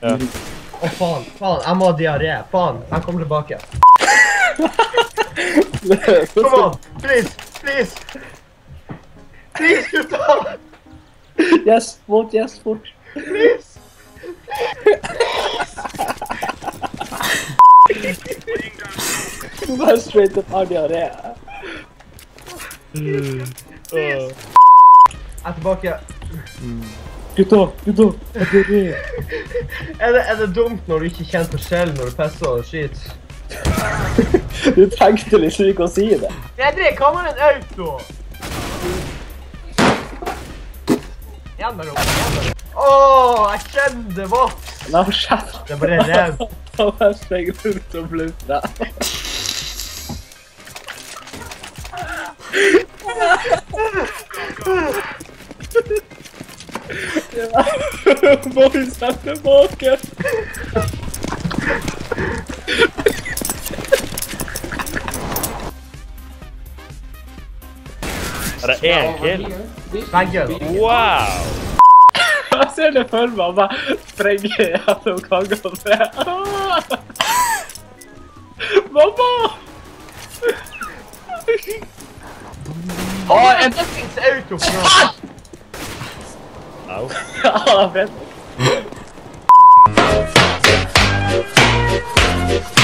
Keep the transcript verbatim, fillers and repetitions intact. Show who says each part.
Speaker 1: Ja.
Speaker 2: Å, faen, faen, jeg må ha diaré. Faen, jeg kommer tilbake. Kom an, please, please. Please, gutta.
Speaker 3: Yes, fort, yes, fort.
Speaker 2: Please.
Speaker 3: Du bare straight up har diaré.
Speaker 2: Jeg er tilbake.
Speaker 3: Gutta, gutta, har diaré.
Speaker 2: Er det, er det dumt når du ikke kjenner forskjell når du pisser og skit?
Speaker 3: Du tenkte liksom ikke å si det.
Speaker 2: Fredrik, hva med en auto? Igjen med rom, igjen med rom. Åh, jeg kjenner det vokst.
Speaker 3: La oss kjeft.
Speaker 2: Det er bare rev.
Speaker 3: Han bare sprenger rundt og bluffer. Må vi sette tilbake?
Speaker 1: Er det en kill?
Speaker 2: Begge.
Speaker 1: Wow!
Speaker 3: Jeg ser det for meg, han bare sprenger gjennom kangene. Mamma!
Speaker 2: Åh, en fuckings auto for noe.
Speaker 1: Au.
Speaker 3: Ja, det er fett.